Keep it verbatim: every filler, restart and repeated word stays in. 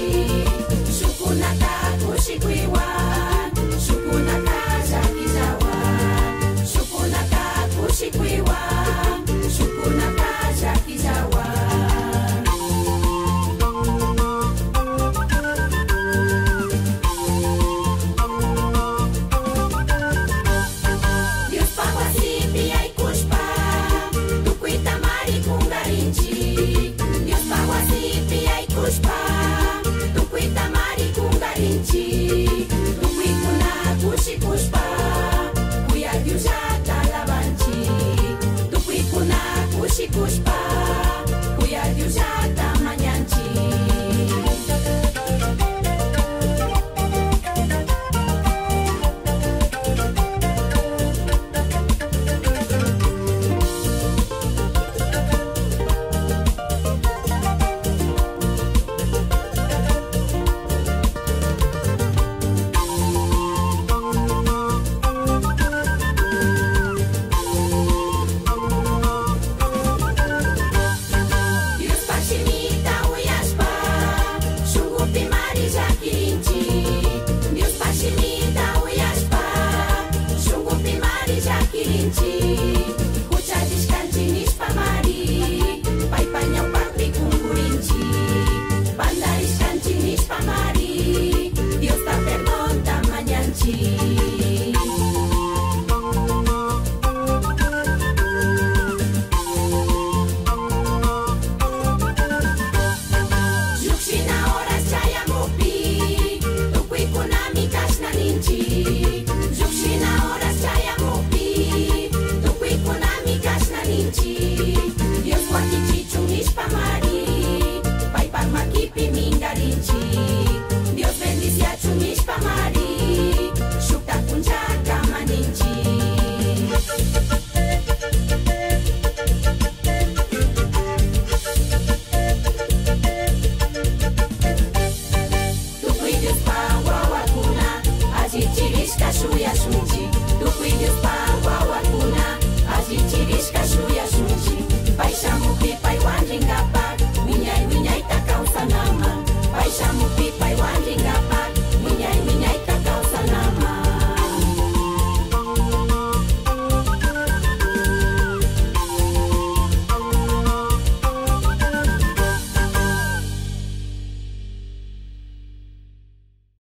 Shukunaka kushikwiwan, shukunaka shakizawan, shukunaka kushikwiwan, shukunaka shakizawan. Dios paguasipi ay kushpa, tukuita mari kungarinchi. Dios paguasipi ay kushpa, tukuita mari kungarinchi. Tukuikuna kushikushpa, kuya diusata lavanchi. Tukuikuna kushikushpa, kuya diusata manyanchi. Dios pashimita uyashpa, shungupi mari llakirinchi. Dios pashimita uyashpa, shungupi mari llakirinchi. Huchallishkanchi nishpa mari, paypa ñawpaqpi kunkurinchi. Bandarishkanchi nishpa mari, Dios ta perdonta mañanchi. Lluqshina horas chayamupi, tukuykunami kashnaninchi. Lluqshina horas chayamupi, tukuykunami kashnaninchi. Dios wakichichun nishpa mari, paypak makipi mingarinchi. Dios bendiciachun nishpa mari.